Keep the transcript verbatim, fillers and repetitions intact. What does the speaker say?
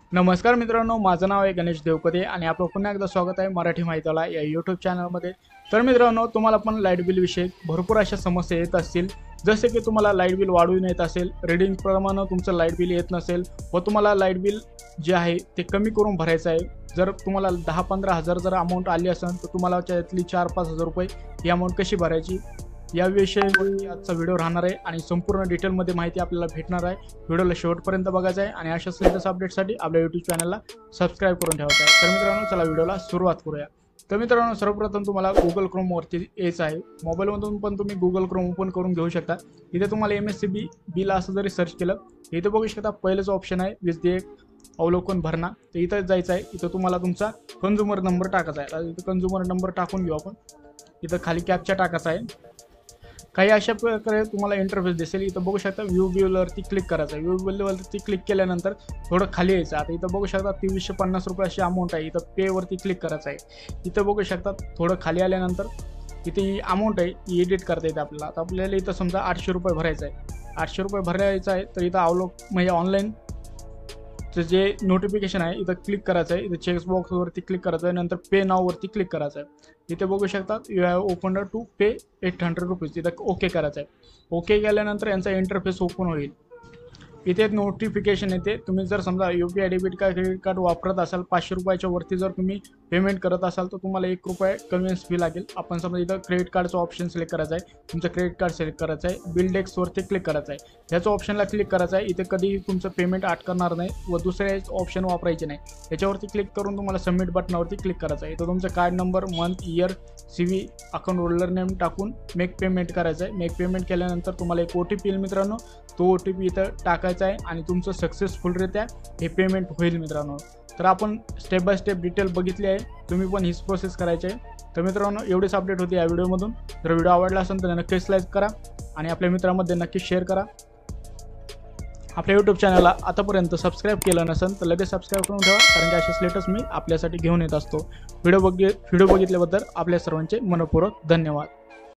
नमस्कार मित्रांनो, माझं नाव आहे गणेश देवकते आणि आपलं पुन्हा एकदा स्वागत आहे मराठी माहितीला या यूट्यूब चॅनलमध्ये। तर मित्रांनो, तुम्हाला पण लाईट बिल विषयी भरपूर अशा समस्या येत असतील, जसे की तुम्हाला लाईट बिल वाढवून येत असेल, रीडिंग प्रमाणे तुमचं लाईट बिल येत नसेल व तुम्हाला लाईट बिल जे आहे ते कमी करून भरायचं आहे। जर तुम्हाला दहा पंधरा हजार जर अमाऊंट आली असेल तर तुम्हाला त्यातली चार पाच हजार रुपये ही अमाऊंट कशी भरायची या विषयी आजचा व्हिडिओ राहणार आहे आणि संपूर्ण डिटेलमध्ये माहिती आपल्याला भेटणार आहे। व्हिडिओला शेवटपर्यंत बघायचं आहे आणि अशाच लेटेस्ट अपडेटसाठी आपल्या यूट्यूब चॅनलला सबस्क्राईब करून ठेवायचं आहे। तर मित्रांनो, चला व्हिडिओला सुरुवात करूया। तर मित्रांनो, सर्वप्रथम तुम्हाला गुगल क्रोम वरती यायचं आहे। मोबाईलमधून पण तुम्ही गुगल क्रोम ओपन करून घेऊ शकता। इथे तुम्हाला M S C B bill असं जरी सर्च केलं, इथे बघू शकता पहिलेच ऑप्शन आहे वीज देयक अवलोकन भरणा। तर इथं जायचं आहे, इथं तुम्हाला तुमचा कंझ्युमर नंबर टाकायचा आहे। इथं कंझ्युमर नंबर टाकून घेऊ आपण। इथं खाली कॅप्चा टाकायचा आहे। काही अशा प्रकारे तुम्हाला इंटरफेस दिसेल। इथं बघू शकता व्ह्यू बिलवरती क्लिक करायचं आहे। व्ह्यू बिलवरती क्लिक केल्यानंतर थोडं खाली यायचं। आता इथं बघू शकता तेवीसशे पन्नास रुपये अशी अमाऊंट आहे। इथं पे वरती क्लिक करायचं आहे। इथं बघू शकता थोडं खाली आल्यानंतर इथे ही अमाऊंट आहे ही एडिट करता येते आपल्याला। आता आपल्याला इथं समजा आठशे रुपये भरायचं आहे। आठशे रुपये भरायचं आहे तर इथं अवलोक म्हणजे ऑनलाईन जे नोटिफिकेशन आहे इथं क्लिक करायचं आहे। इथं चेक बॉक्सवरती क्लिक करायचं आहे, नंतर पे नाव वरती क्लिक करायचं आहे। इथे बघू शकता you have open to pay eight hundred rupees. इथं ओके करायचं आहे। ओके केल्यानंतर यांचा इंटरफेस ओपन होईल। इथे नोटिफिकेशन येते। तुम्ही जर समजा U P I debit card credit card वापरत असाल, पाचशे रुपयाच्या वरती जर तुम्ही पेमेंट करत असाल तर तुम्हाला एक रुपये कन्व्हिन्स फी लागेल। आपण समजा इथं क्रेडिट कार्डचं ऑप्शन सिलेक्ट करायचं आहे। तुमचं क्रेडिट कार्ड सिलेक्ट करायचं आहे। बिल डेस्कवरती क्लिक करायचं आहे। ह्याचं ऑप्शनला क्लिक करायचं आहे। इथे कधी तुमचं पेमेंट अटकणार नाही व दुसरे ऑप्शन वापरायचे नाही। याच्यावरती क्लिक करून तुम्हाला सबमिट बटनावरती क्लिक करायचं आहे। इथं तुमचं card number, month, year, C V, account holder name टाकून मेक पेमेंट करायचं आहे। मेक पेमेंट केल्यानंतर तुम्हाला एक ओ टी पी येईल मित्रांनो। तो ओ टी पी इथं टाकायचा आहे आणि तुमचं सक्सेसफुलरित्या हे पेमेंट होईल मित्रांनो। तर आपण स्टेप बाय स्टेप डिटेल बघितली आहे, तुम्ही पण हीच प्रोसेस करायची आहे। तर मित्रांनो, एवढीच अपडेट होती या व्हिडिओमधून। जर व्हिडिओ आवडला असेल तर नक्कीच लाईक करा आणि आपल्या मित्रांमध्ये नक्कीच शेअर करा। आपल्या यूट्यूब चॅनलला आतापर्यंत सबस्क्राईब केलं नसेल तर लगेच सबस्क्राईब करून ठेवा, कारण की असेच लेटेस्ट मी आपल्यासाठी घेऊन येत असतो। व्हिडिओ बघ व्हिडिओ बघितल्याबद्दल आपल्या सर्वांचे मनपूर्वक धन्यवाद।